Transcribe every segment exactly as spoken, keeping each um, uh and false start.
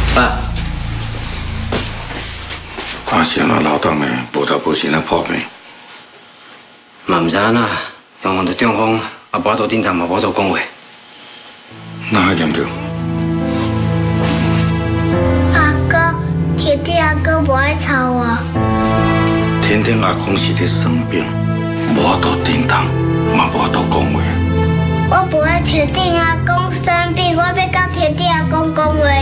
爸， 啊是安怎老党的无头无身啊破病？ 嘛唔知安那，中风就中风，啊无度顶当嘛无度讲话。 哪还严重？ 阿哥，天天阿哥不爱吵我。 天天阿公是咧生病，无度顶当，嘛无度讲话。 我不会天天阿公生病，我要甲天天阿公讲话。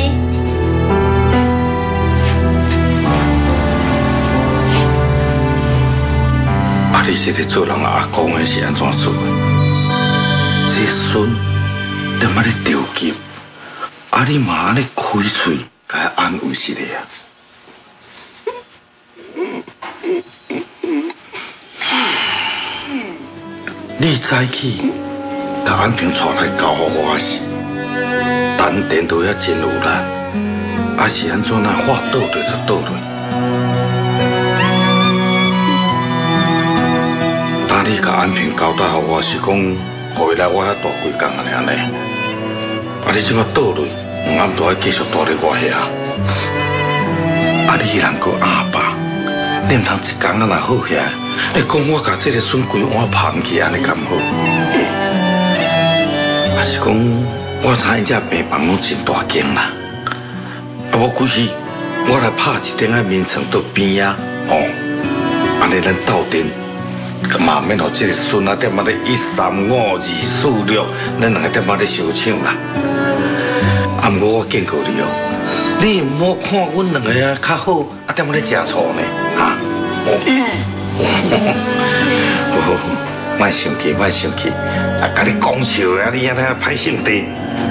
啊！你这个做人阿公的是安怎做的？这孙踮啊咧着急，啊你嘛安尼开嘴，甲伊安慰一下啊！你早起甲安平带来交互我时，等电都也真有力，啊是安怎那话倒落就倒落。当你甲安平交代互我是讲，回来我遐大几工安尼安尼，啊你即摆倒落，暗都要继续住咧我遐，啊你迄人个阿爸，你毋通一工啊若好起来，会讲我甲这个孙规碗捧去安尼敢好？啊是讲我知影这病房拢真大间啦，啊我规气我来拍一顶啊眠床到边仔，哦，安尼咱斗阵。嘛免互这个孙啊，踮啊咧一三五二四六，咱两个踮啊咧相抢啦。啊，毋过我警告你哦，你毋好看阮两个啊较好，啊踮啊咧食醋呢，啊！哦，莫生气，莫生气，啊，甲你讲笑啊，你安尼歹心地，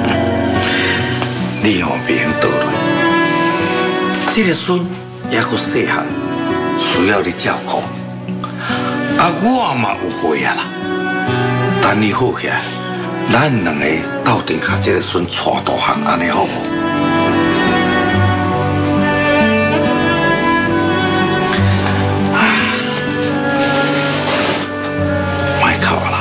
你哦别用倒落。这个孙也阁细汉，需要你照顾。啊，我嘛有岁啊啦，等你好起来，咱两个斗阵甲这个孙带大汉，安尼好无？莫哭啦，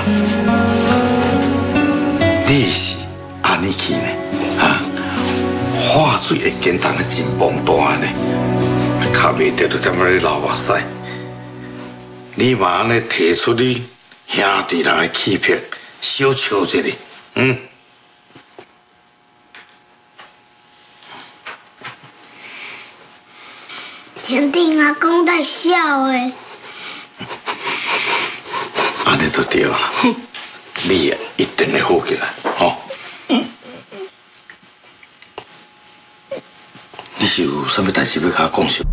你是安尼去呢？啊，话水会简单的真崩大呢，哭袂着就踮咧流目屎。你嘛安尼提出你兄弟人的气魄，小笑一下，嗯？ 天天阿公在笑诶。 安尼就对啦，你啊一定会好起来，吼、哦。你是有啥物代志要甲我讲是？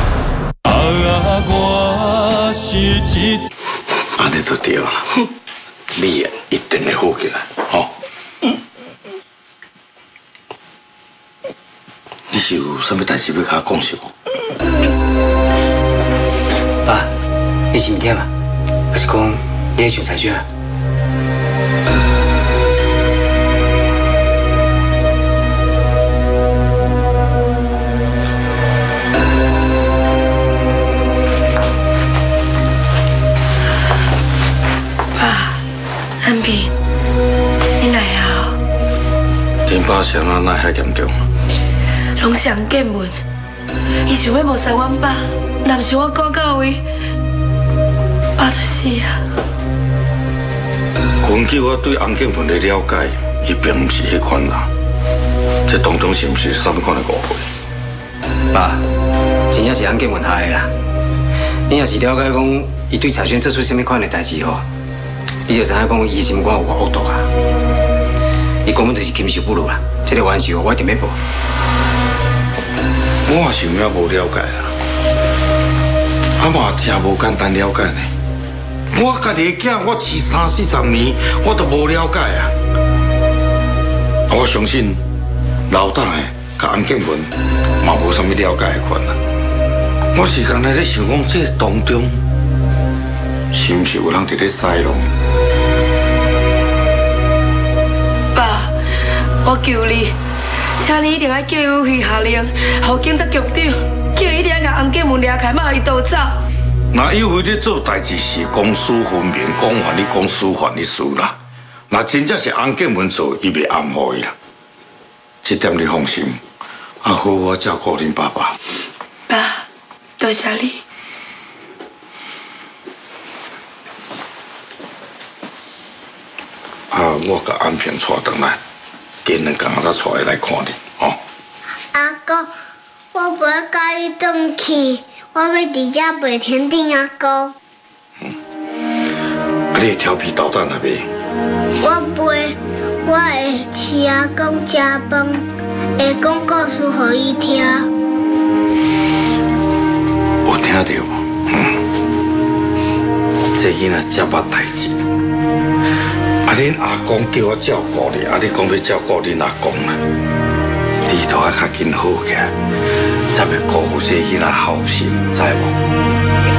安尼就对啦，你啊一定会好起来，吼。你是有啥物代志要甲我讲是无？ 爸，你是毋忝啊？还是讲你想才选啊？ 安平，你来啊？ 恁爸伤啊，哪遐严重？ 拢是洪建文，伊想要谋杀阮爸，若毋是我赶到位，爸就死啊！ 根据我对洪建文的了解，伊并毋是迄款人。这当中是毋是啥物款的误会？ 爸，真正是洪建文害的啦。你若是了解讲，伊对彩萱做出什么款的代志吼？你就知影讲，伊心肝有偌恶毒啊！伊根本就是禽兽不如啦！这个冤仇我一定要报。 我是有影无了解啦，啊嘛真无简单了解呢。我家己的囝，我饲三四十年，我都无了解啊！我相信老大的甲洪建文嘛无啥物了解的款啊。我是刚才咧想讲，这当中是毋是有人伫咧塞弄？ 爸，我求你，请你一定要叫伊回下令，互警察局长叫伊一定要甲洪建文抓开，莫互伊逃走。 那有为你做代志是公私分明，讲法你讲私法你私啦。那真正是洪建文做，伊袂暗害伊啦。这点你放心。 啊，好我照顾恁爸爸。 爸，多谢你。 啊，我甲安平带转来，今两工才带来看你，吼、哦。 阿哥，我不会跟你转去，我要伫遮陪天顶阿哥。 嗯，啊，你会调皮捣蛋啊袂？ 我陪，我会饲阿公食饭，会讲故事给伊听。 有听到无？嗯，这囡仔真捌代志。啊，恁阿公叫我照顾你，啊，你讲要照顾恁阿公啦，你都要较紧好起来，才袂辜负这囡仔好心，知无？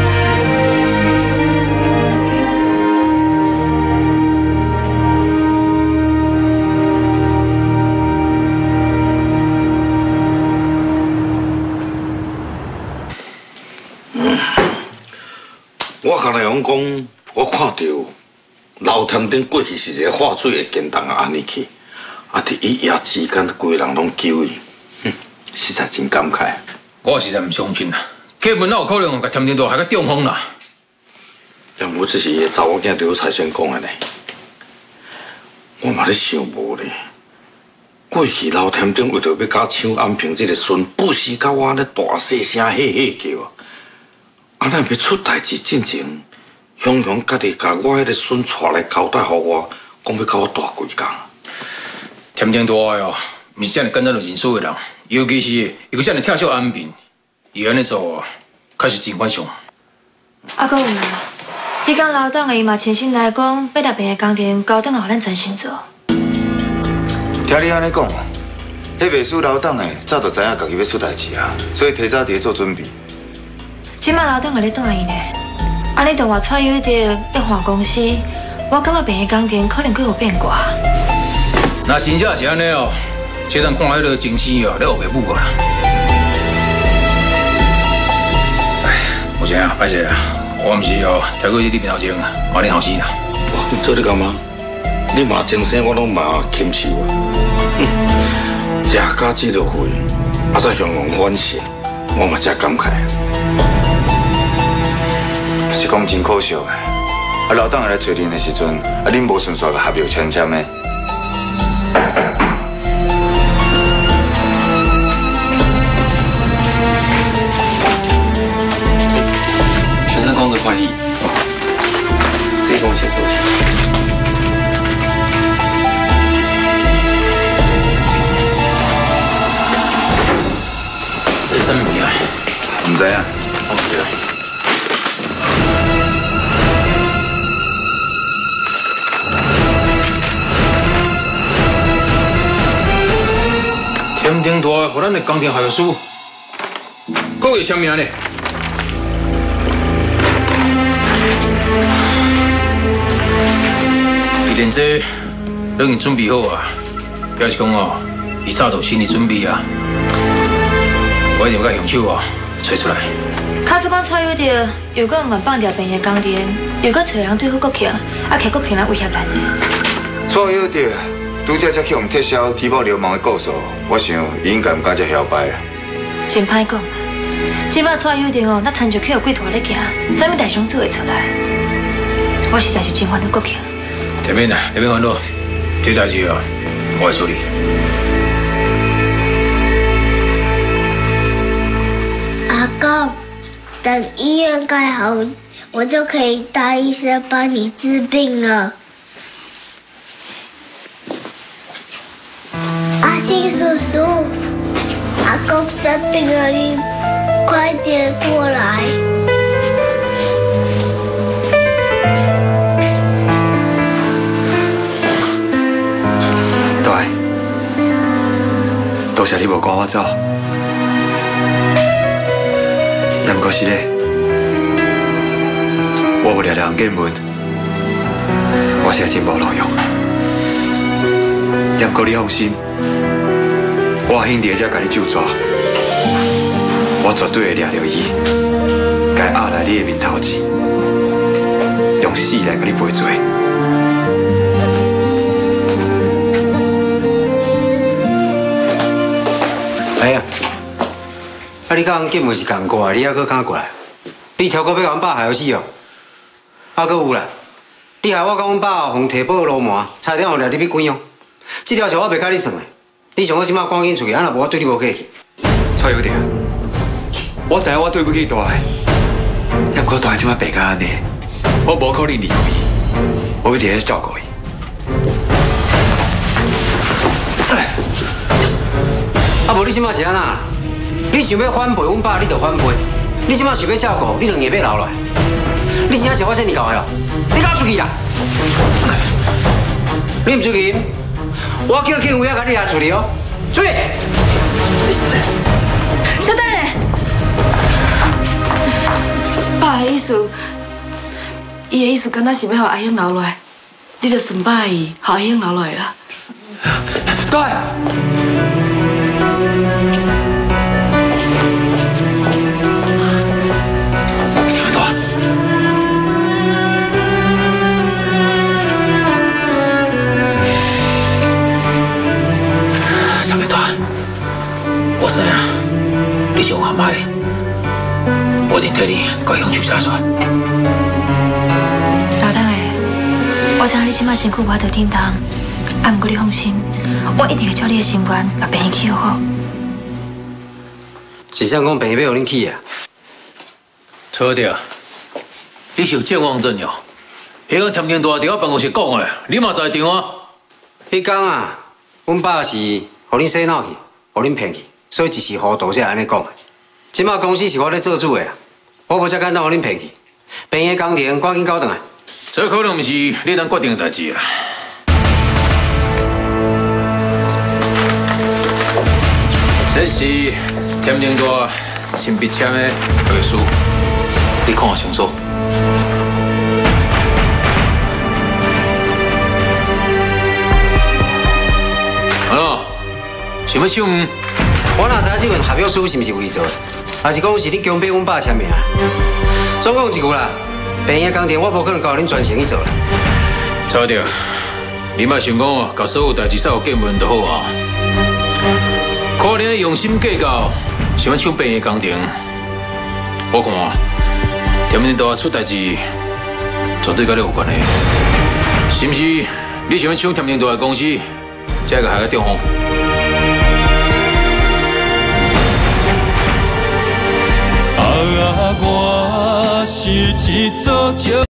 我甲来讲讲，我看到老田顶过去是一个化水的监洞啊，安尼去，啊，伫一夜之间，规个人拢救伊，哼，实在真感慨。 我实在唔相信啦，基本哪有可能甲田定大害个中风啦？ 要无这是伊查某囝刘彩先讲的呢，我嘛咧想无咧。过去老田顶为着要甲抢安平这个孙，不时甲我咧大细声嘿嘿叫。啊！咱要出代志进前，雄雄家己甲我迄个孙带来交代互我，讲要甲我大几工。 田定大哦，毋是遮尔简单就认输的人，尤其是伊个遮尔疼惜安平，伊安尼做，确实真反常。 啊，搁有，迄讲老董的伊嘛亲身来讲，要逐边的工程交转互咱专心做。 听你安尼讲，迄秘书老董的早就知影家己要出代志啊，所以提早伫咧做准备。 即摆老董也咧等伊呢，安尼同我蔡友德咧换公司，我感觉病的工程可能佫有变卦。 那真正是安尼哦，这阵看迄个情势哦，咧学个母啊。哎，无啥啊，歹势啦，我毋是哦，跳过去你面头前啊，我你后生啦。 哇，你做你干嘛？你骂精神，我拢骂禽兽啊！哼，食家这落费，啊再向王反省，我嘛真感慨。 是讲真可惜的，啊老董来找恁的时阵，啊恁无顺续个合约签签的。 全身公司欢迎，自己跟我写作。 这什么物啊？ 唔知啊。 我唔知啊。田定大，互咱的工程合约书，各位签名呢？伊连这都已经准备好啊，表示讲哦，伊早就心理准备啊。我一定要甲凶手哦找出来。 卡说讲蔡友德又搁唔放掉病的工程，又搁找人对付国强，啊，摕国强来威胁咱呢。 蔡友德。拄则才去用撤销提报流氓的告诉，我想伊应该唔敢遮嚣摆啦。 真歹讲，即摆蔡友德哦，那参照去有几大咧行，啥物代志拢做会出来。我实在是真烦恼国强。 前面啊，那边烦恼，这代志啊，我会处理。 阿公，等医院盖好，我就可以当医生帮你治病了。阿信叔叔，阿公生病了，你快点过来。 对，多谢你无赶我走。也毋过是咧，我无聊聊人见闻，我是真无路用。也毋过你放心。我兄弟才甲你救抓，我绝对会抓到伊，该压来你的面头前，用死来甲你赔罪。哎呀！ 啊，你甲阮结妹是共过啊，你还搁敢过来？你超过要甲阮爸害死哦！啊，搁有啦，你害我甲阮爸互提报罗麻，差点互掠入去关哦。这条是我袂甲你算的，你上好即马赶紧出去，啊，若无我对你无客气。 蔡小弟，我知影我对不起大个，也毋过大个即马病甲安尼，我无可能离开伊，我要伫遐照顾伊。 啊，无你即马是安那？你想要反背阮爸，你就反背；你即马想要照顾，你就硬要留落来。你真正是我这么搞的哦？你敢出去啦？你唔出去，我叫警卫啊，甲你下处理哦。出去！ 小等下，爸的意思，伊的意思敢若是要互阿英留落来，你就顺把伊，互阿英留落来啦。 对。 我知影，你是有喊歹，我一定替你甲乡处查出来。 老邓诶，我知影你即马身躯无在叮当，啊，毋过你放心，我一定会照你的心愿，把病院起好好。 是啥讲病院要互恁起啊？ 错掉，你是有健忘症哟。迄个田定大伫我办公室讲诶，你嘛在场啊？ 迄天啊，阮爸是互恁洗脑去，互恁骗去。所以一时糊涂才安尼讲的。即马公司是我咧做主的啊，我无遮简单互恁骗去。病院工程赶紧搞转来。 这可能毋是你能决定的代志啊。这是田定大亲笔签的合约书，你看下清楚。啊，想要抢？ 我哪知这份合约书是毋是伪造的，还是讲是你强迫阮爸签名啊？总讲一句啦，病院工程我无可能交恁全程去做啦。 差着，你莫想讲哦，把所有代志扫过门就好啊。看你用心计较，想要抢病院工程，我看田定大出代志，绝对跟你有关系。是毋是？你想要抢田定大的公司，才个害个中风？ 啊啊！我是一座石